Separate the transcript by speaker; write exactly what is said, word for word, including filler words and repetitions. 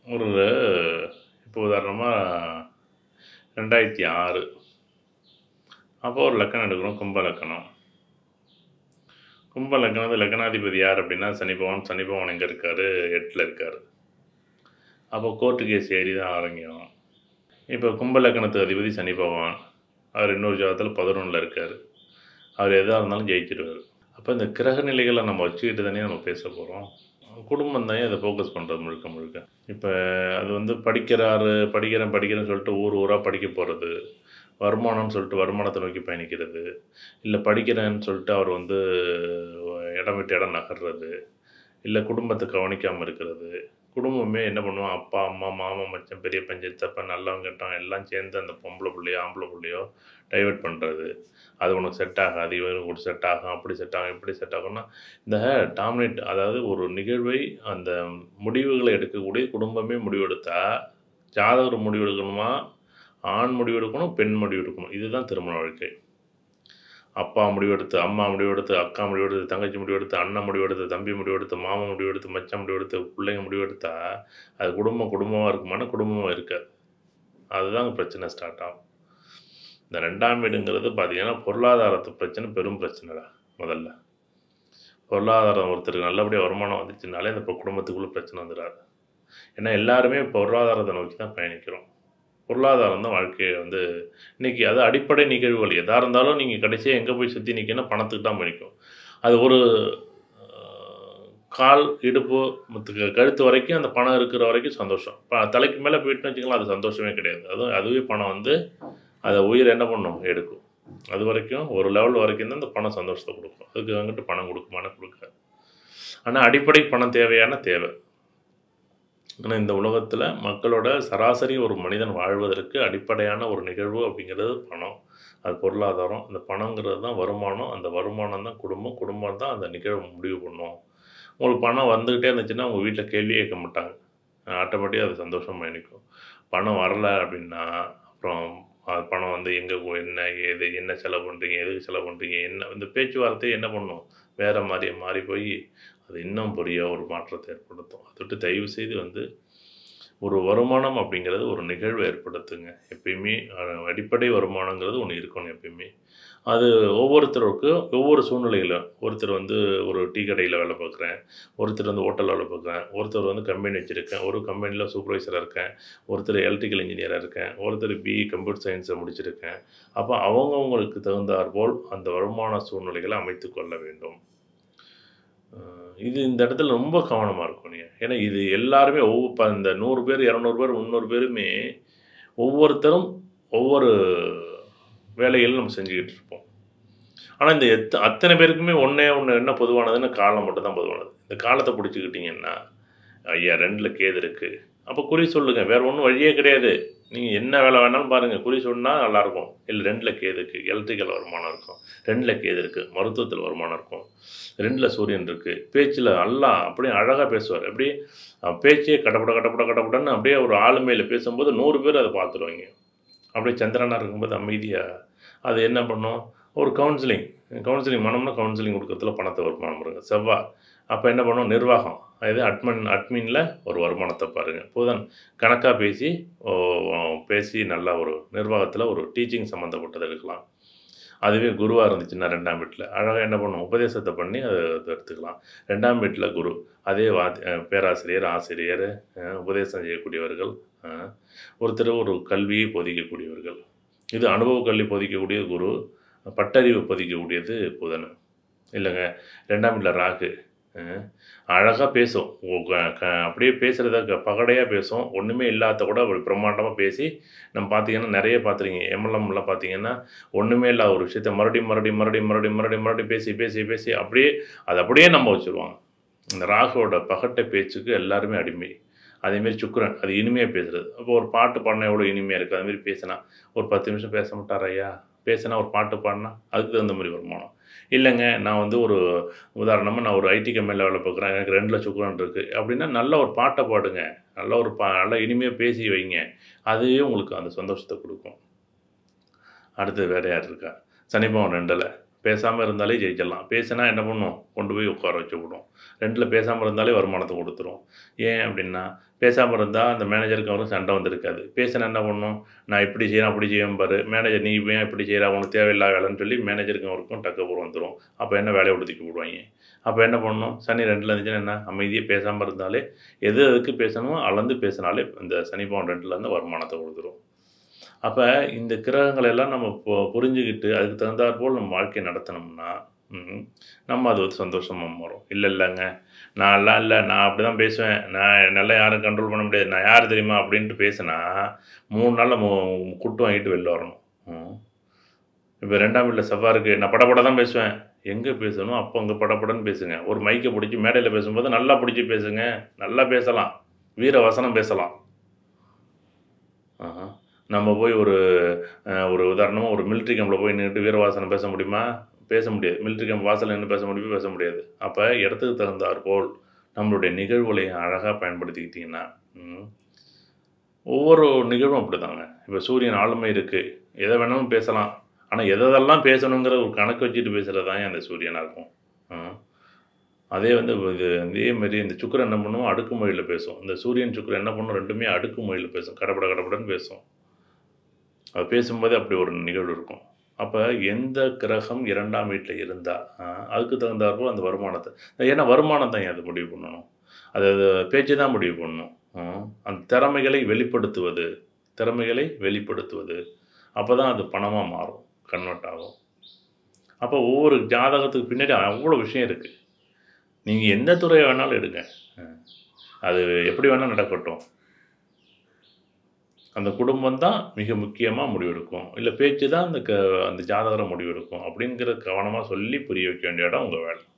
Speaker 1: ஒரு இப்போ உதாரணமா ரெண்டாயிரத்தி ஆறு அப்போ ஒரு லக்கணம் எடுக்கிறோம், கும்ப லக்கணம். கும்ப லக்கணத்து லக்னாதிபதி யார் அப்படின்னா சனி பகவான். சனி பகவான் எங்கே இருக்கார்? எட்டில் இருக்கார். அப்போ கோர்ட்டு கேஸ் ஏறி தான் ஆரம்பிக்கும். இப்போ கும்ப லக்கணத்து அதிபதி சனி பகவான். அவர் இன்னொரு ஜாதகத்தில் பதினொன்றில் இருக்கார். அவர் எதாக இருந்தாலும் ஜெயிச்சிடுவார். அப்போ இந்த கிரக நிலைகளை நம்ம வச்சுக்கிட்டு தானே நம்ம பேச போகிறோம். குடும்பம் தான் அதை ஃபோக்கஸ் பண்ணுறது முழுக்க முழுக்க. இப்போ அது வந்து படிக்கிறாரு, படிக்கிறேன் படிக்கிறேன்னு சொல்லிட்டு ஊர் ஊராக படிக்க போகிறது, வருமானம்னு சொல்லிட்டு வருமானத்தை நோக்கி பயணிக்கிறது, இல்லை படிக்கிறேன்னு சொல்லிட்டு அவர் வந்து இடம் விட்டு இடம் நகர்றது, இல்லை குடும்பத்தை கவனிக்காமல் இருக்கிறது. குடும்பமே என்ன பண்ணுவோம், அப்பா அம்மா மாமா மச்சான் பெரியப்பன் சித்தப்பன் நல்லவன் கெட்டவன் எல்லாம் சேர்ந்து அந்த பொம்பளை பிள்ளையோ ஆம்பளை பிள்ளையோ டைவெர்ட் பண்ணுறது. அது உனக்கு செட் ஆகாது, இவனுக்கு ஒரு செட் ஆகும், அப்படி செட் ஆகும், இப்படி செட் ஆகும்னா இந்த டாமினேட், அதாவது ஒரு நிகழ்வை அந்த முடிவுகளை எடுக்கக்கூடிய குடும்பமே முடிவெடுத்தா, ஜாதகர் முடிவெடுக்கணுமா, ஆண் முடிவெடுக்கணும், பெண் முடிவெடுக்கணும். இதுதான் திருமண வாழ்க்கை. அப்பா முடிவெடுத்து, அம்மா முடிவெடுத்து, அக்கா முடிவெடுத்து, தங்கச்சி முடிவெடுத்து, அண்ணன் முடிவெடுத்து, தம்பி முடிவெடுத்து, மாமா முடிவெடுத்து, மச்சான் முடிவெடுத்து, பிள்ளைங்க முடிவெடுத்தா அது குடும்பம் குடும்பமாக இருக்குமான குடும்பமாக இருக்காது. அதுதான் பிரச்சனை ஸ்டார்ட் ஆகும். இந்த ரெண்டாம் வீடுங்கிறது பார்த்தீங்கன்னா பொருளாதாரத்து பிரச்சனை, பெரும் பிரச்சனைடா. முதல்ல பொருளாதாரம் ஒருத்தருக்கு நல்லபடியாக வருமானம் வந்துச்சுனாலே இந்த குடும்பத்துக்குள்ளே பிரச்சனை வந்துடாது. ஏன்னா எல்லாருமே பொருளாதாரத்தை நோக்கி தான் பயணிக்கிறோம். பொருளாதாரம் தான் வாழ்க்கையை வந்து இன்றைக்கி அது அடிப்படை நிகழ்வுகள். எதாக இருந்தாலும் நீங்கள் கடைசியாக எங்கே போய் சுற்றி நிற்கணும், பணத்துக்கு தான் பயணிக்கும். அது ஒரு கால் இடுப்பு கழுத்து வரைக்கும் அந்த பணம் இருக்கிற வரைக்கும் சந்தோஷம். இப்போ தலைக்கு மேலே போயிட்டுன்னு வச்சுக்கலாம், அது சந்தோஷமே கிடையாது. அதுவும் அதுவே பணம் வந்து அதை உயிர் என்ன பண்ணும், எடுக்கும். அது வரைக்கும் ஒரு லெவல் வரைக்கும் தான் அந்த பணம் சந்தோஷத்தை கொடுக்கும். அதுக்கு வந்துட்டு பணம் கொடுக்குமான கொடுக்காது. ஆனால் அடிப்படை பணம் தேவையான தேவை. ஆனால் இந்த உலகத்தில் மக்களோட சராசரி ஒரு மனிதன் வாழ்வதற்கு அடிப்படையான ஒரு நிகழ்வு அப்படிங்கிறது பணம். அது பொருளாதாரம். அந்த பணங்கிறது தான் வருமானம். அந்த வருமானம் தான் குடும்பம். குடும்பம் தான் அந்த நிகழ்வு முடிவு பண்ணும். உங்களுக்கு பணம் வந்துக்கிட்டே இருந்துச்சுன்னா உங்கள் வீட்டில் கேள்வி கேட்க மாட்டாங்க. ஆட்டோமேட்டிக்காக அது சந்தோஷமாக பயணிக்கும். பணம் வரலை அப்படின்னா அப்புறம் பணம் வந்து எங்கே என்ன ஏது என்ன செலவு பண்ணுறீங்க, எதுக்கு செலவு பண்ணுறீங்க, என்ன இந்த பேச்சுவார்த்தையை என்ன பண்ணும், வேறு மாதிரி மாறி போய் அது இன்னும் பெரிய ஒரு மாற்றத்தை ஏற்படுத்தும். அதை விட்டு தயவு செய்து வந்து ஒரு வருமானம் அப்படிங்கிறது ஒரு நிகழ்வை ஏற்படுத்துங்க. எப்பயுமே அடிப்படை வருமானங்கிறது ஒன்று இருக்கணும் எப்பயுமே. அது ஒவ்வொருத்தருக்கும் ஒவ்வொரு சூழ்நிலையிலும். ஒருத்தர் வந்து ஒரு டீ கடையில் வேலை பார்க்குறேன், ஒருத்தர் வந்து ஹோட்டலில் வேலை பார்க்குறேன், ஒருத்தர் வந்து கம்பெனி வச்சுருக்கேன், ஒரு கம்பெனியில் சூப்பர்வைசராக இருக்கேன், ஒருத்தர் எலக்ட்ரிக்கல் இன்ஜினியராக இருக்கேன், ஒருத்தர் பிஇ கம்ப்யூட்டர் சயின்ஸை முடிச்சிருக்கேன். அப்போ அவங்கவுங்களுக்கு தகுந்தாற்போல் அந்த வருமான சூழ்நிலைகளை அமைத்து கொள்ள வேண்டும். இது இந்த இடத்துல ரொம்ப கவனமாக இருக்கும் நீங்கள். ஏன்னா இது எல்லாருமே ஒவ்வொரு இந்த நூறு பேர் இரநூறு பேர் முந்நூறு பேருமே ஒவ்வொருத்தரும் ஒவ்வொரு வேலைகளும் நம்ம செஞ்சுக்கிட்டு இருப்போம். ஆனால் இந்த எத்த அத்தனை பேருக்குமே ஒன்றே ஒன்று என்ன பொதுவானதுன்னு காலம் மட்டும் தான் பொதுவானது. இந்த காலத்தை பிடிச்சிக்கிட்டிங்கன்னா ஐயா ரெண்டில் கேது இருக்குது, அப்போ குறி சொல்லுங்கள். வேறு ஒன்றும் வழியே கிடையாது. நீங்கள் என்ன வேலை வேணாலும் பாருங்கள், குறி சொன்னால் நல்லாயிருக்கும். இல்லை ரெண்டில் கேது இருக்குது, எலக்ட்ரிக்கல் வருமானம் இருக்கும். ரெண்டில் கேது இருக்குது, மருத்துவத்தில் வருமானம் இருக்கும். ரெண்டில் சூரியன் இருக்குது, பேச்சில் எல்லாம் அப்படியே அழகாக பேசுவார். அப்படியே பேச்சே கடப்பட கடப்பட கடப்படன்னு அப்படியே ஒரு ஆளுமையில் பேசும்போது நூறு பேர் அதை பார்த்துருவாங்க. அப்படியே சந்திரனாக இருக்கும்போது அமைதியாக அது என்ன பண்ணும், ஒரு கவுன்சிலிங் கவுன்சிலிங் மனம்னா கவுன்சிலிங் கொடுக்கறதுல பணத்தை வருமானம் வருங்க. செவ்வாய் அப்போ என்ன பண்ணும், நிர்வாகம். அது அட்மின் அட்மினில் ஒரு வருமானத்தை பாருங்கள். புதன் கணக்காக பேசி பேசி நல்லா ஒரு நிர்வாகத்தில் ஒரு டீச்சிங் சம்மந்தப்பட்டதை எடுக்கலாம். அதுவே குருவாக இருந்துச்சுன்னா ரெண்டாம் வீட்டில் அழகாக என்ன பண்ணும், உபதேசத்தை பண்ணி அதை எடுத்துக்கலாம். ரெண்டாம் வீட்டில் குரு அதே வா பேராசிரியர் ஆசிரியர் உபதேசம் செய்யக்கூடியவர்கள், ஒருத்தர் ஒரு கல்வியை போதிக்கக்கூடியவர்கள். இது அனுபவ கல்வி போதிக்கக்கூடிய குரு, பட்டறிவு போதிக்கக்கூடியது புதன். இல்லைங்க ரெண்டாம் வீட்டில் ராகு அழகாக பேசும், அப்படியே பேசுகிறத பகடையாக பேசும். ஒன்றுமே இல்லாத கூட ஒரு பிரம்மாண்டமாக பேசி நம்ம பார்த்திங்கன்னா நிறைய பார்த்துருக்கீங்க. எம்எல்எம்லாம் பார்த்திங்கன்னா ஒன்றுமே இல்லாத ஒரு விஷயத்த மறுபடியும் மறுபடியும் மறுபடியும் மறுபடியும் மறுபடியும் மறுபடியும் பேசி பேசி பேசி அப்படியே அதை அப்படியே நம்ப வச்சுருவாங்க. இந்த ராகுவோட பகட்டை பேச்சுக்கு எல்லாருமே அடிமை. அதேமாரி சுக்கிரன் அது இனிமையாக பேசுகிறது. அப்போ ஒரு பாட்டு பாடினா எவ்வளோ இனிமையாக இருக்குது. அதுமாரி பேசினா ஒரு பத்து நிமிஷம் பேச மாட்டார் ஐயா, பேசினா ஒரு பாட்டு பாடினா அதுக்கு தகுந்த மாதிரி வருமானம். இல்லைங்க நான் வந்து ஒரு உதாரணமாக நான் ஒரு ஐடி கம்பெனியில் வேலை பார்க்குறேன், எனக்கு ரெண்டு லட்சம் சுக்கிரன் இருக்குது அப்படின்னா நல்ல ஒரு பாட்டை பாடுங்க, நல்ல ஒரு பா நல்லா இனிமையாக பேசி வைங்க, அதுவே உங்களுக்கு அந்த சந்தோஷத்தை கொடுக்கும். அடுத்து வேறு யார் இருக்கா, சனி பகவான் ரெண்டில் பேசாமல் இருந்தாலே ஜெயிச்சிடலாம். பேசினா என்ன பண்ணும், கொண்டு போய் உட்கார வச்சு விடும். ரெண்டில் பேசாமல் இருந்தாலே வருமானத்தை கொடுத்துரும். ஏன் அப்படின்னா, பேசாமல் இருந்தால் அந்த மேனேஜருக்கு அவரும் சண்டை வந்திருக்காது. பேசினா என்ன பண்ணும், நான் இப்படி செய்கிறேன் அப்படி செய்வேன் பாரு, மேனேஜர் நீ ஏன் இப்படி செய்கிற, உனக்கு தேவையில்லா வேலைன்னு சொல்லி மேனேஜருக்கும் அவருக்கும் டக்கப்புறம் வந்துடும். அப்போ என்ன வேலையை ஒடுத்திக்கி விடுவாங்க. அப்போ என்ன பண்ணணும், சனி ரெண்டில் இருந்துச்சுன்னா என்ன, அமைதியாக பேசாமல் இருந்தாலே எது எதுக்கு பேசணுமோ அளந்து பேசினாலே இந்த சனி பவன் ரெண்டுலேருந்து வருமானத்தை கொடுத்துரும். அப்போ இந்த கிரகங்களை எல்லாம் நம்ம பொ புரிஞ்சுக்கிட்டு அதுக்கு தகுந்தாற்போல் நம்ம வாழ்க்கையை நடத்தினோம்னா நம்ம அது ஒரு சந்தோஷமாக மாறும். இல்லை இல்லைங்க நான்லாம் இல்லை, நான் அப்படி தான் பேசுவேன், நான் என்னால் யாரும் கண்ட்ரோல் பண்ண முடியாது, நான் யார் தெரியுமா அப்படின்ட்டு பேசினா மூணு நாளில் மு குட்டு வாங்கிட்டு வெளில வரணும். இப்போ ரெண்டாம் வீட்டில் செவ்வாய் இருக்குது, நான் படப்பட தான் பேசுவேன். எங்கே பேசணும் அப்போ அங்கே படப்படன்னு பேசுங்க. ஒரு மைக்கை பிடிச்சி மேடையில் பேசும்போது நல்லா பிடிச்சி பேசுங்க, நல்லா பேசலாம், வீர வசனம் பேசலாம். ஆஹா நம்ம போய் ஒரு ஒரு உதாரணமாக ஒரு மிலிட்ரி கேம்பில் போய் நின்றுட்டு வீரவாசனம் பேச முடியுமா? பேச முடியாது. மிலிட்ரி கேம்ப் வாசலில் நின்று பேச முடியுமா? பேச முடியாது. அப்போ இடத்துக்கு தகுந்தாற் போல் நம்மளுடைய நிகழ்வுகளையும் அழகாக பயன்படுத்திக்கிட்டிங்கன்னா ஒவ்வொரு நிகழ்வும் அப்படி தாங்க. இப்போ சூரியன் ஆளுமை இருக்குது, எதை வேணாலும் பேசலாம். ஆனால் எதெல்லாம் பேசணுங்கிற ஒரு கணக்கு வச்சுட்டு பேசுகிறது தான் அந்த சூரியனாக இருக்கும். அதே வந்து இது அதே மாதிரி இந்த சுக்கரன் என்ன பண்ணுவோம், அடுக்குமொழியில் பேசும். இந்த சூரியன் சுக்கரன் என்ன பண்ணும், ரெண்டுமே அடுக்குமொழியில் பேசும், கடப்பட கடப்படன்னு பேசும். அது பேசும்போது அப்படி ஒரு நிகழ்வு இருக்கும். அப்போ எந்த கிரகம் இரண்டாம் வீட்டில் இருந்தால் அதுக்கு தகுந்தாற்போல் அந்த வருமானத்தை, ஏன்னா வருமானம் தான் அது முடிவு பண்ணணும், அது பேச்சு தான் முடிவு பண்ணணும். அந்த திறமைகளை வெளிப்படுத்துவது திறமைகளை வெளிப்படுத்துவது அப்போ தான் அது பணமாக மாறும், கன்வெர்ட் ஆகும். அப்போ ஒவ்வொரு ஜாதகத்துக்கு பின்னாடி அவ்வளோ விஷயம் இருக்குது. நீங்கள் எந்த துறையை வேணாலும் எடுங்க, அது எப்படி வேணால் நடக்கட்டும், அந்த குடும்பம் தான் மிக முக்கியமாக முடிவெடுக்கும், இல்லை பேச்சு தான் அந்த க அந்த ஜாதகரை முடிவெடுக்கும் அப்படிங்கிற கவனமாக சொல்லி புரிய வைக்க வேண்டிய இடம் உங்கள் வேலை.